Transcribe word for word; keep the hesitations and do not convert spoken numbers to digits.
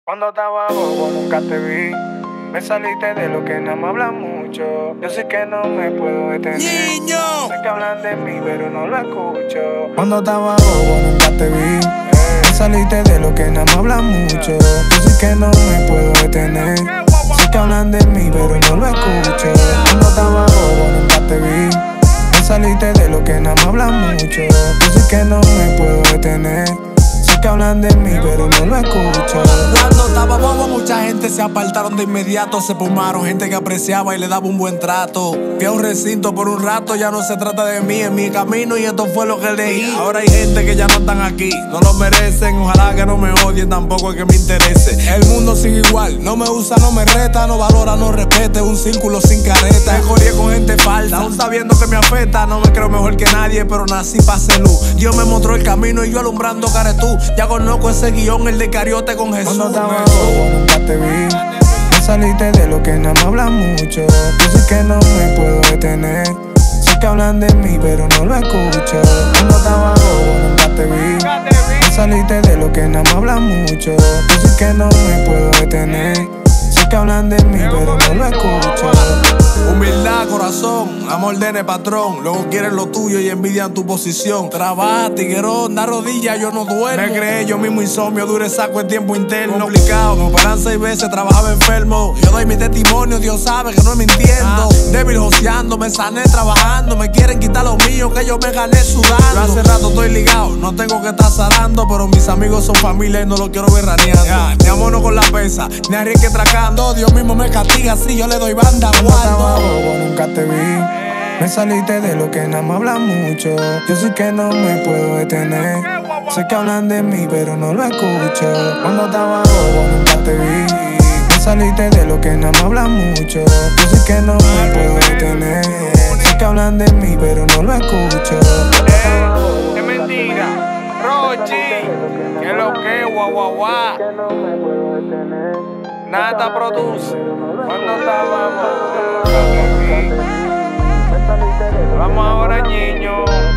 Cuando estaba bobo nunca te vi. Me saliste de lo que nada más hablan mucho. Yo sé que no me puedo detener. ¡Niño! Sé que hablan de mí, pero no lo escucho. Cuando estaba bobo nunca te vi. Me saliste de lo que nada más hablan mucho. Yo sé que no me puedo detener. Sé que hablan de mí, pero no lo escucho. Cuando estaba bobo nunca te vi. Me saliste de lo que nada más hablan mucho. Yo sé que no me puedo detener. Que hablan de mí, pero no lo escucho. Cuando estaba bobo, mucha gente se apartaron de inmediato. Se fumaron, gente que apreciaba y le daba un buen trato. Fui a un recinto por un rato, ya no se trata de mí, es mi camino y esto fue lo que elegí. Ahora hay gente que ya no están aquí, no lo merecen. Ojalá que no me odien, tampoco es que me interese. El mundo sigue igual, no me usa, no me reta, no valora, no respete. Un círculo sin careta. Me corrí con gente falsa, aún sabiendo que me afecta. No me creo mejor que nadie, pero nací pa' ser luz. Dios me mostró el camino y yo alumbrando caretú. Ya conozco ese guión, el de Cariote con Jesús. Cuando estaba bobo nunca te vi. Me saliste de lo que nada más hablan mucho. Yo sé que no me puedo detener. Sé que hablan de mí, pero no lo escucho. Cuando estaba bobo nunca te vi. Me saliste de lo que nada más hablan mucho. Yo sé que no me puedo detener. Sé que hablan de mí, pero no lo escucho. Humildad, corazón, amor de patrón. Luego quieren lo tuyo y envidian tu posición. Trabaja, tiguerón, da rodillas, yo no duermo. Me creé yo mismo insomnio, dure saco el tiempo interno. Complicado, me operan seis veces, trabajaba enfermo. Yo doy mi testimonio, Dios sabe que no es mintiendo. Ah, débil joseando, me sané trabajando. Me quieren quitar lo mío, que yo me gané sudando. Yo hace rato estoy ligado, no tengo que estar salando. Pero mis amigos son familia y no los quiero ver raneando. Yeah, ni amono con la pesa, ni arriesgue tracando. Dios mismo me castiga si yo le doy banda, guardo. Bobo, nunca te vi. Me saliste de lo que nada más hablan mucho. Yo sé que no me puedo detener. Sé que hablan de mí, pero no lo escucho. Cuando estaba bobo nunca te vi. Me saliste de lo que nada más hablan mucho. Yo sé que no me puedo detener. Sé que hablan de mí, pero no lo escucho. Eh, es mentira. Rochi, que lo que, guau, guau, guau. Nata produce. Cuando estábamos. Vamos ahora, niño.